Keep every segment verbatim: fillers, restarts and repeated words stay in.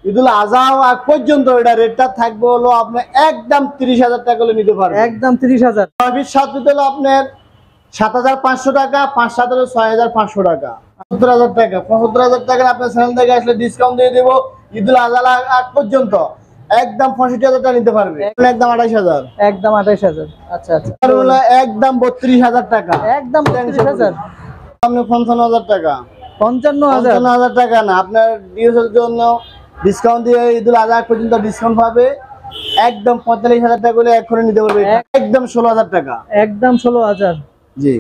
ঈদুল আজহা আগ পর্যন্ত এটা রেটটা থাকবে হলো আপনার একদম তিরিশ হাজার টাকা হলে নিতে পারবেন। একদম তিরিশ হাজার। ছয় ফিট সাত ফিট হলো আপনার সাত হাজার পাঁচশো টাকা, পাঁচ সাত হলো ছয় হাজার পাঁচশো টাকা, পঁচাত্তর হাজার টাকা। পঁচাত্তর হাজার টাকা আপনার চ্যানেল থেকে আসলে ডিসকাউন্ট দিয়ে দেবো ঈদুল আজহা আগ পর্যন্ত একদম পঁয়ষট্টি হাজার টাকা নিতে পারবে, একদম আঠাইশ হাজার। একদম আঠাইশ হাজার। আচ্ছা আচ্ছা। একদম বত্রিশ হাজার টাকা, একদম বত্রিশ হাজার। আপনার পঞ্চান্ন হাজার টাকা। পঞ্চান্ন হাজার পঞ্চান্ন হাজার টাকা না, আপনার ডিএসএল জন্য ডিসকাউন্ট দিয়ে ঈদুল আজহা পর্যন্ত ডিসকাউন্ট পাবে একদম পঁয়তাল্লিশ হাজার টাকা করে এক করে নিতে পারবে, একদম ষোলো হাজার টাকা। একদম ষোলো হাজার। জি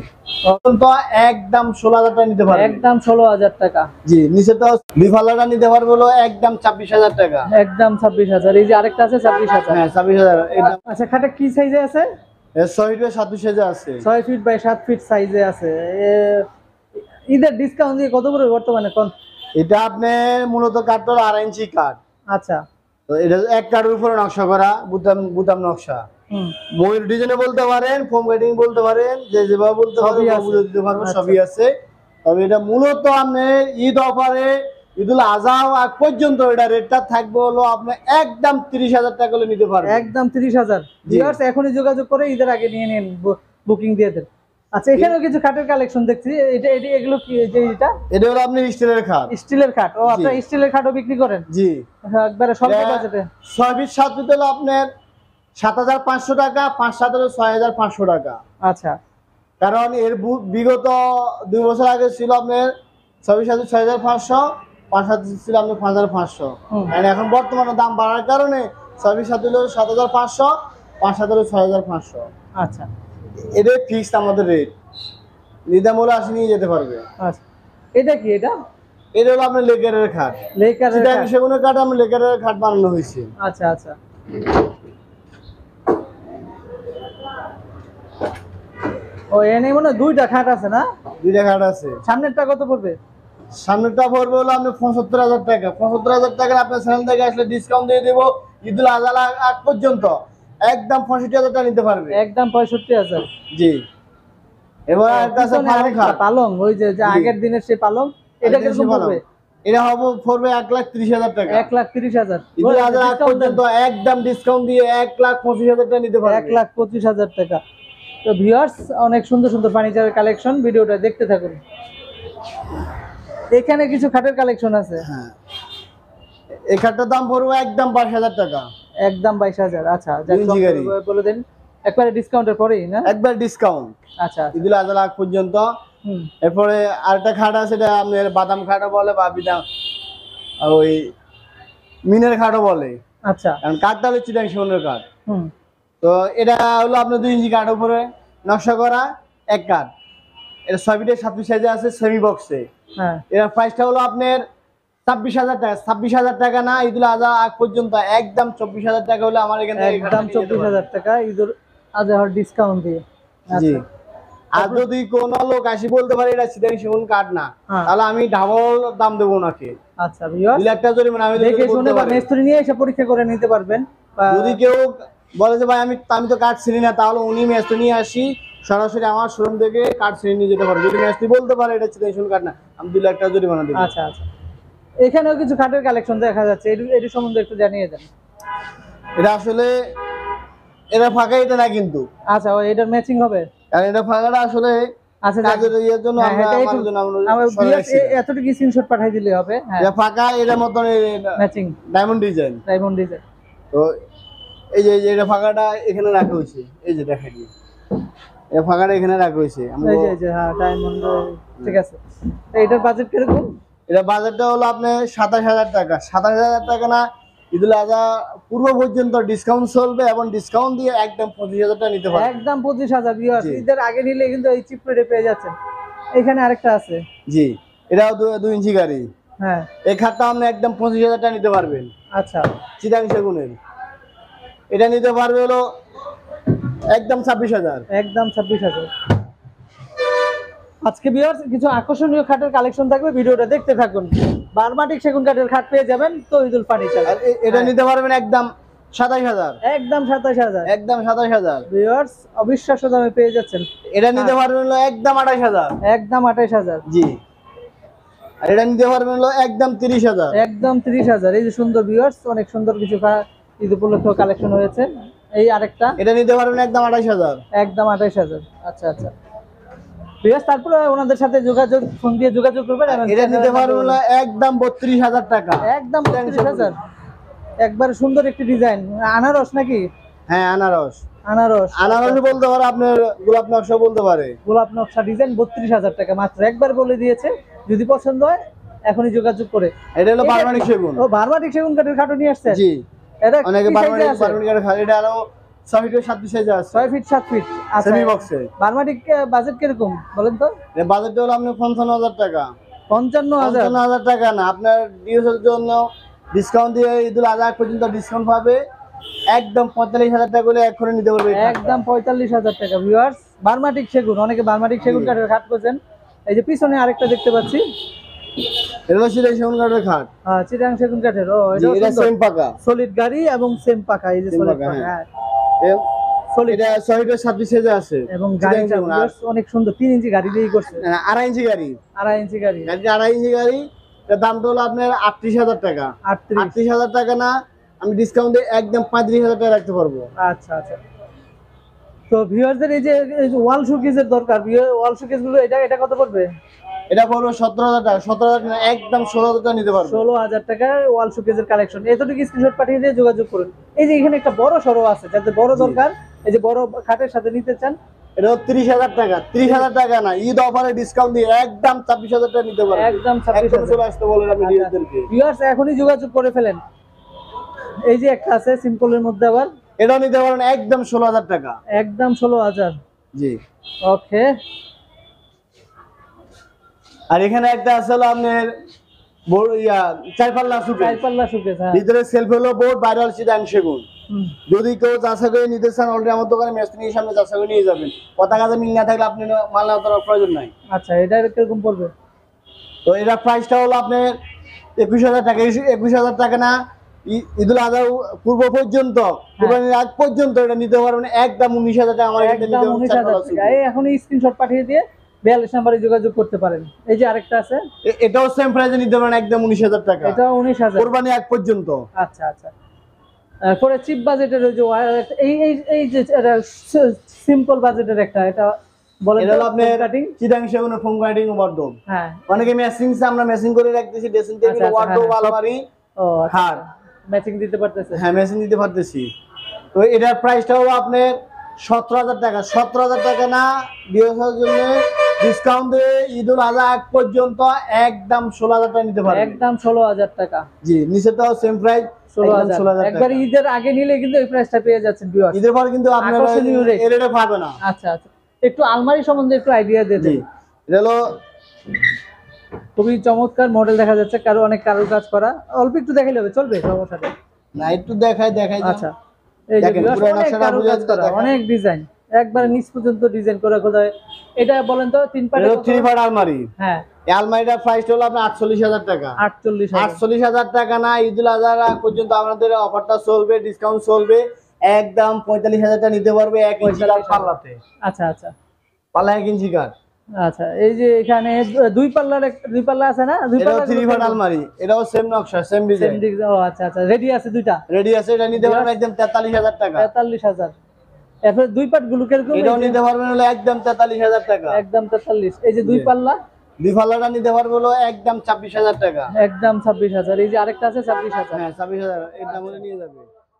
একদম ষোলো হাজার টাকা নিতে পারবে, একদম ষোলো হাজার টাকা। জি নিচে তো বিফালাটা নিতে পারবে হলো একদম ছাব্বিশ হাজার টাকা, একদম ছাব্বিশ হাজার। এই যে আরেকটা আছে ছাব্বিশ হাজার। হ্যাঁ ছাব্বিশ হাজার। আচ্ছা খাটে কি সাইজে আছে? ছয় ফিট বাই সাত ফিট সাইজে আছে, ছয় ফিট বাই সাত ফিট সাইজে আছে। ঈদের ডিসকাউন্ট দিয়ে কত করে বর্তমানে কোন? এটা আপনার মূলত কাঠ হলো আড়াই ইঞ্চি কাঠ। আচ্ছা, তো এটা এক কাঠের উপরে নকশা করা, বুতাম বুতাম নকশা। ময়ূর ডিজাইনে বলতে পারেন, ফোম কাটিং বলতে পারেন, যে যেভাবে বলতে পারেন দিতে পারবো, সবই আছে। তবে এটা মূলত আপনার ঈদ অফারে ঈদুল আজহা আগ পর্যন্ত এটা রেটটা থাকবে হলো আপনার একদম তিরিশ হাজার টাকা হলে নিতে পারবেন, একদম তিরিশ হাজার। ভিউয়ার্স এখনই যোগাযোগ করে ঈদের আগে নিয়ে নিন, বুকিং দিয়ে দেন। আচ্ছা এখানেও কিছু খাটের কালেকশন দেখছি, এটা এটা এগুলো কি? যে এটা এটা হলো আপনি স্টিলের খাট। স্টিলের খাট। ও আপনারা স্টিলের খাটও বিক্রি করেন? জি একবারে স্বল্প বাজেটে। ছয় ফিট সাত ফিট হলো আপনার সাত হাজার পাঁচশো টাকা, পাঁচ সাত হলো ছয় হাজার পাঁচশো টাকা। আচ্ছা, কারণ এর বিগত দুই বছর আগে ছিল আপনার ছয় ফিট সাত ফিট ছয় হাজার পাঁচশো, পাঁচ সাত ছিল আপনার পাঁচ হাজার পাঁচশো। এখন বর্তমানে দাম বাড়ার কারণে ছয় ফিট সাত হলো সাত হাজার পাঁচশো, পাঁচ সাত হলো ছয় হাজার পাঁচশো। আচ্ছা এদের ফিক্সড আমাদের রেট, নিদাম হলে আসে নিয়ে যেতে পারবে। আচ্ছা এটা কি? এটা এটা হলো আপনার লেকারের খাট। লেকারের খাট, সেগুলো কাঠ আমরা লেকারের খাট বানানো হয়েছে। আচ্ছা আচ্ছা। ও এনে মনে দুইটা খাট আছে না? দুইটা খাট আছে। সামনেরটা কত পড়বে? সামনেরটা পড়বে হলো আপনার পঁচাত্তর হাজার টাকা। পঁচাত্তর হাজার টাকা আপনার চ্যানেল থেকে আসলে ডিসকাউন্ট দিয়ে দেবো ঈদুল আজহা আগ পর্যন্ত একদম পঁয়ষট্টি হাজার টাকা নিতে পারবে, একদম পঁয়ষট্টি হাজার। জি। এবার কাছে পালং, ওই যে আগের দিনের সেই পালং, এটা কিরকম পড়বে? এটা হবে পড়বে এক লাখ ত্রিশ হাজার টাকা, এক লাখ ত্রিশ হাজার। ঈদুল আজহা আগ পর্যন্ত একদম ডিসকাউন্ট দিয়ে এক লাখ পঁচিশ হাজার টাকা নিতে পারবে, এক লাখ পঁচিশ হাজার টাকা। তো ভিউয়ার্স অনেক সুন্দর সুন্দর ফার্নিচারের কালেকশন, ভিডিওটা দেখতে থাকুন। এখানে কিছু খাটের কালেকশন আছে। হ্যাঁ, এই খাটটার দাম পড়বে একদম বাইশ হাজার টাকা, একদম বাইশ হাজার। আচ্ছা বলে দিন একবারে ডিসকাউন্টের পরেই না? একবার ডিসকাউন্ট। আচ্ছা ঈদুল আজহা আগ পর্যন্ত। এরপরে আরেকটা খাট আছে, এটা আপনার বাদাম খাটও বলে বা বিদাম ওই মিনের খাটও বলে। আচ্ছা, কারণ কাঠটা হলো চিটাং সেগুনের কাঠ। তো এটা হলো আপনার দুই ইঞ্চি কাঠ উপরে নকশা করা এক কাঠ। এটা ছয় ফিটের সাত ফিট সাইজে আছে সেমি বক্সে। হ্যাঁ, এর প্রাইসটা হলো আপনার ছাব্বিশ হাজার টাকা। ছাব্বিশ হাজার টাকা না, ঈদুল আজহা আগ পর্যন্ত একদম চব্বিশ হাজার টাকা হলে আমার এখানে একদম চব্বিশ হাজার টাকা ঈদুল আজহার ডিসকাউন্ট দিয়ে। জি। আর যদি কোনো লোক আসি বলতে পারে এটা চিটাং সেগুন কাঠ না, তাহলে আমি ডাবল দাম দেবো নাকি। আচ্ছা ভিউয়ার্স, দুই লাখ টাকা জরিমানা আমি দেখে শুনে বা মিস্ত্রি নিয়ে এসে পরীক্ষা করে নিতে পারবেন। যদি কেউ বলে যে ভাই আমি আমি তো কাঠ ছিনি না, তাহলে উনি মিস্ত্রি নিয়ে আসি সরাসরি আমার শোরুম থেকে কাঠ ছিনি নিয়ে যেতে পারবে। যদি মিস্ত্রি বলতে পারে এটা চিটাং সেগুন কাঠ না, আমি দুই লাখ টাকা জরিমানা দেবো। আচ্ছা আচ্ছা। এখানেও কিছু খাটের কালেকশন দেখা যাচ্ছে, এটি সম্বন্ধে একটু জানিয়ে দেন। এটা আসলে এটা ফাঁকা, এটা না কিন্তু। আচ্ছা, এটার ম্যাচিং হবে? কারণ এটা ফাঁকাটা আসলে আচ্ছা কাজের ইয়ের জন্য আমরা আমাদের জন্য আমরা এতটুকু স্ক্রিনশট পাঠিয়ে দিলে হবে। হ্যাঁ, এটা ফাঁকা, এর মতন matching diamond design. Diamond design. তো এই যে এটা ফাঁকাটা এখানে রাখা হয়েছে, এই যে দেখেন এটা ফাঁকাটা এখানে রাখা হয়েছে। এই যে যে হ্যাঁ ডায়মন্ড, ঠিক আছে। এটার বাজেট কিরকম? এটা বাজেটটা হলো আপনার সাতাশ হাজার টাকা। সাতাশ হাজার টাকা না, ঈদুল আজহা পূর্ব পর্যন্ত ডিসকাউন্ট চলবে এবং ডিসকাউন্ট দিয়ে একদম পঁচিশ হাজার টাকা নিতে পারবেন, একদম পঁচিশ হাজার। ঈদের আগে নিলে কিন্তু এই চিপ রেটে পেয়ে যাচ্ছেন। এখানে আরেকটা আছে। জি, এটাও দুই ইঞ্চি গাড়ি। হ্যাঁ, এই খাটটা আপনি একদম পঁচিশ হাজার টাকা নিতে পারবেন। আচ্ছা, চিটাং সেগুনের এটা নিতে পারবে হলো একদম ছাব্বিশ হাজার, একদম ছাব্বিশ হাজার। আজকে ভিউয়ার্স কিছু আকর্ষণীয় খাটের কালেকশন থাকবে, ভিডিওটা দেখতে থাকুন। বারমাটিক সেগুন কাঠের খাট পেয়ে যাবেন তৌহিদুল ফার্নিচার। এটা নিতে পারবেন একদম সাতাশ হাজার, একদম সাতাশ হাজার, একদম সাতাশ হাজার। ভিউয়ার্স অবিশ্বাস্য দামে পেয়ে যাচ্ছেন। এটা নিতে পারবেন একদম আঠাশ হাজার, একদম আঠাশ হাজার। জি। আর এটা নিতে পারবেন হলো একদম তিরিশ হাজার। একদম তিরিশ হাজার। এই যে সুন্দর ভিউয়ার্স, অনেক সুন্দর কিছু ঈদ উপলক্ষে কালেকশন হয়েছে। এই আরেকটা এটা নিতে পারবেন একদম আঠাশ হাজার। একদম আঠাশ হাজার। আচ্ছা আচ্ছা ভিউয়ার্স, তারপরে ওনাদের সাথে যোগাযোগ, ফোন দিয়ে যোগাযোগ করবেন। এটা নিতে পারবেন হলো একদম বত্রিশ হাজার টাকা। একদম বত্রিশ হাজার। একবার সুন্দর একটি ডিজাইন, আনারস নাকি? হ্যাঁ আনারস। আনারস আনারস বলতে পারে, আপনার গোলাপ নকশা বলতে পারে। গোলাপ নকশা ডিজাইন বত্রিশ হাজার টাকা মাত্র। একবার বলে দিয়েছে, যদি পছন্দ হয় এখনই যোগাযোগ করে। এটা হলো বারমাটিক সেগুন। ও বারমাটিক সেগুন কাঠের খাটো নিয়ে আসছে। জি, এটা অনেকে বারমাটিক বারমাটিক কাঠের খাট। এটা আরো ছয় ফিট সাত ফিট সাইজ আছে। ছয় ফিট সাত ফিট। আচ্ছা, সেমি বক্সে। বারমাটিক বাজেট কিরকম বলেন তো? এর বাজেট হলো আপনার পঞ্চান্ন হাজার টাকা। পঞ্চান্ন হাজার। পঞ্চান্ন হাজার টাকা না, আপনার ডিউসের জন্য ডিসকাউন্ট দিয়ে ঈদুল আজহা পর্যন্ত ডিসকাউন্ট পাবে। একদম পঁয়তাল্লিশ হাজার টাকা করে এক করে নিতে পারবে। একদম পঁয়তাল্লিশ হাজার টাকা ভিউয়ার্স। বারমাটিক সেগুন, অনেকে বারমাটিক সেগুন কাঠের খাট করছেন। এই যে পিছনে আরেকটা দেখতে পাচ্ছি, এটা হলো চিটাং সেগুন কাঠের খাট। হ্যাঁ চিটাং সেগুন কাঠের। ও এটা সেম পাকা, সলিড গাড়ি এবং সেম পাকা। এই যে সলিড পাকা, হ্যাঁ সলিড। এটা ছয় ফিট সাত ফিট সাইজ আছে এবং গাড়িটা অনেক সুন্দর। তিন ইঞ্চি গাড়ি দিয়েই করছে। আড়াই ইঞ্চি গাড়ি। আড়াই ইঞ্চি গাড়ি। গাড়িটা আড়াই ইঞ্চি গাড়ি। এর দামটা হলো আপনার আটত্রিশ হাজার টাকা। আটত্রিশ হাজার টাকা না, আমি ডিসকাউন্টে একদম পঁয়ত্রিশ হাজার টাকা রাখতে পারবো। আচ্ছা আচ্ছা। তো ভিউয়ারদের এই যে ওয়াল শোকেসের দরকার, ওয়াল শোকেস গুলো এটা এটা কত পড়বে? এটা পড়বে সতেরো হাজার টাকা। সতেরো হাজার টাকা একদম ষোলো হাজার টাকা নিতে পারবো। ষোলো হাজার টাকা ওয়াল শোকেসের কালেকশন। এতটুকু স্ক্রিনশট পাঠিয়ে দিয়ে যোগাযোগ করুন। এই যে এখানে একটা বড় সরো আছে, যাতে বড় দরকার, এই যে বড় খাটের সাথে নিতে চান, এটা ত্রিশ হাজার টাকা। ত্রিশ হাজার টাকা না, ঈদ অফারে ডিসকাউন্ট দিয়ে একদম ছাব্বিশ হাজার টাকা নিতে পারবেন। একদম ছাব্বিশ হাজার চলে আসতে বলেন আপনি ডিজাইনদেরকে। ভিউয়ার্স এখনই যোগাযোগ করে ফেলেন। এই যে একটা আছে সিম্পলের মধ্যে, আবার এটাও নিতে পারেন একদম ষোলো হাজার টাকা। একদম ষোলো হাজার। জি ওকে। আর এখানে একটা আছে হলো আপনার বড় ইয়া চার পাল্লা সুকেস। চার পাল্লা সুকেস, হ্যাঁ। ভিতরে সেলফ হলো বোর্ড, বাইরে হলো চিটাং সেগুন। যদি কেউ চাষা করে নিতে চান, অলরেডি আমার দোকানে মেশিনের সামনে চাষা করে নিয়ে যাবেন। পতাকাতে মিল না থাকলে আপনি মাল নেওয়ার প্রয়োজন নাই। আচ্ছা, এটা কিরকম পড়বে? তো এটা প্রাইসটা হলো আপনার একুশ হাজার টাকা। একুশ হাজার টাকা না, ঈদুল আজহা পূর্ব পর্যন্ত, কুরবানির আগ পর্যন্ত এটা নিতে পারবেন একদম উনিশ হাজার টাকা। আমার একদম উনিশ হাজার টাকা। এই এখনই স্ক্রিনশট পাঠিয়ে দিয়ে বিয়াল্লিশ নম্বরে যোগাযোগ করতে পারেন। এই যে আরেকটা আছে, এটাও সেম প্রাইসে নিতে পারেন একদম উনিশ হাজার টাকা। এটাও উনিশ হাজার, কুরবানি আগ পর্যন্ত। আচ্ছা আচ্ছা। পরে চিপ বাজেটের ওই যে এই এই এই যে সিম্পল বাজেটের একটা, এটা বলেন। এটা হলো আপনার কাটিং চিটাং সেগুনের ফোম কাটিং ওয়ার্ডরোব। হ্যাঁ, অনেকে ম্যাচিং সে আমরা ম্যাচিং করে রাখতেছি, ড্রেসিং টেবিল, ওয়ার্ডরোব, আলমারি। ও খাট ম্যাচিং দিতে পারতেছে। হ্যাঁ, ম্যাচিং দিতে পারতেছি। তো এটার প্রাইসটা হলো আপনার সতেরো হাজার টাকা। সতেরো হাজার টাকা না, বিয়ের জন্য ডিসকাউন্ট দিয়ে ঈদুল আজহা আগ পর্যন্ত একদম ষোলো হাজার টাকা নিতে পারবেন। একদম ষোলো হাজার টাকা। জি, নিচেটাও সেম প্রাইস ষোলো হাজার। একবার ঈদের আগে নিলে কিন্তু এই প্রাইসটা পেয়ে যাচ্ছেন ভিউয়ার্স। ঈদের পর কিন্তু আপনারা এই রেটে পাবেন না। আচ্ছা আচ্ছা, একটু আলমারি সম্বন্ধে একটু আইডিয়া দিয়ে দিন। এটা হলো খুবই চমৎকার মডেল দেখা যাচ্ছে, কারো অনেক কারো কাজ করা। অল্প একটু দেখাইলে হবে, চলবে সমস্যা নেই। না, একটু দেখাই দেখাই। আচ্ছা, এই যে অনেক ডিজাইন, একবার নিচ পর্যন্ত ডিজাইন করে খোদায়। এটা বলেন তো, তিন পাট থ্রি পাট আলমারি। হ্যাঁ, এই আলমারিটার প্রাইস হলো আপনার আটচল্লিশ হাজার টাকা। আটচল্লিশ আটচল্লিশ হাজার টাকা না, ঈদুল আজহা পর্যন্ত আমাদের অফারটা চলবে, ডিসকাউন্ট চলবে। একদম পঁয়তাল্লিশ হাজার টাকা নিতে পারবে এক ইঞ্চি কাঠ পাল্লাতে। আচ্ছা আচ্ছা, পাল্লা এক ইঞ্চি কাঠ। আচ্ছা, এই যে এখানে দুই পাল্লার দুই পাল্লা আছে না, দুই পাল্লা থ্রি পাট আলমারি। এটাও সেম নকশা, সেম ডিজাইন। ও আচ্ছা আচ্ছা, রেডি আছে দুইটা? রেডি আছে। এটা নিতে পারবেন একদম তেতাল্লিশ হাজার টাকা। তেতাল্লিশ হাজার। এরপর দুই পাট গুলো কিরকম? এটাও নিতে পারবেন হলো একদম তেতাল্লিশ হাজার টাকা। একদম তেতাল্লিশ। এই যে দুই পাল্লা, দুই পাল্লাটা নিতে পারবো হলো একদম ছাব্বিশ হাজার টাকা। একদম ছাব্বিশ হাজার। এই যে আরেকটা আছে ছাব্বিশ হাজার। হ্যাঁ, ছাব্বিশ হাজার। এর দাম হলে নিয়ে যাবে।